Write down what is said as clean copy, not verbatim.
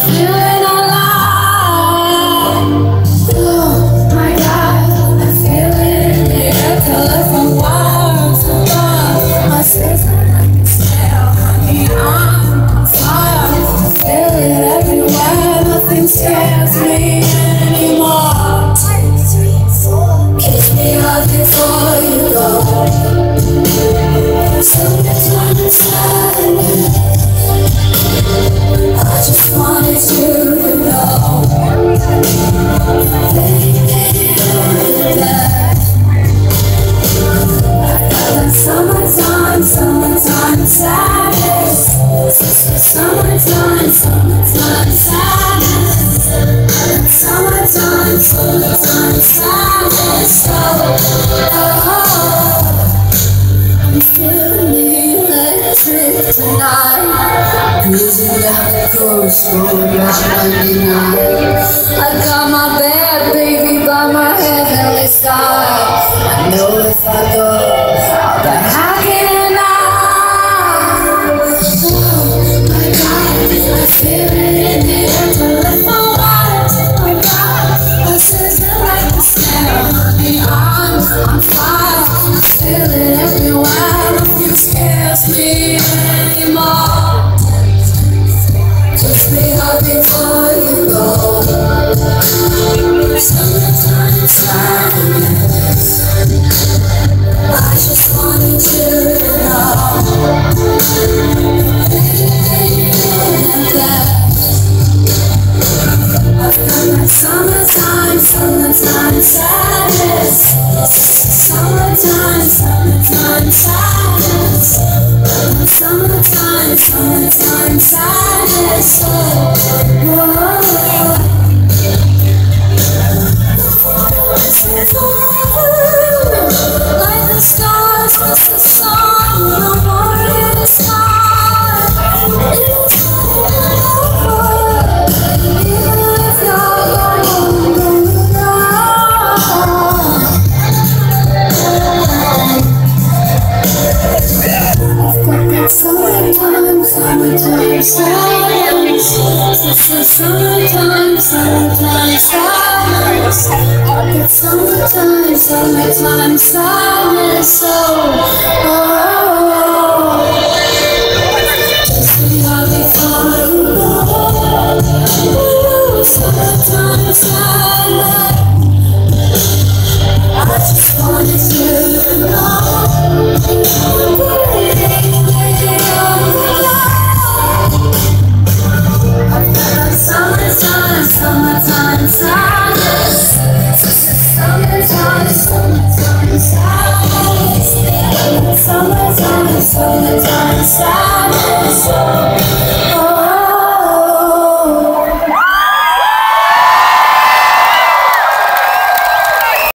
feeling alive. Oh my God, I feel it in the air, colorful words above. My senses like a smell, honey, I'm fire. I feel it everywhere, nothing scares me anymore. 1, 2, 3, 4. Kiss me hard before you go. Summertime is silent. I just wanted you to know, baby, that I got that summertime sadness. Summertime sadness. Summertime sadness. I'm feeling electric tonight. Cruising down the coast, going down 99. I got my bad baby by my heavenly sky. I know if I go, I'll be hanging out. Oh my God, I feel it in the air, telephone wires. Oh my God, I sizzle like the smell. Honey, I'm fire. I feel it everywhere. Nothing scares me anymore. Kiss me hard before you go. Summertime sadness. I just wanted you to know that I've got that summertime sadness. Summertime sadness. Summertime sadness. Like the stars, what's the song? The morning star. It's over. Even if you're gone. Summertime sadness. Summertime sadness. Summertime sadness. Oh, just be hard before you go. Summertime sadness. I just wanted you to know.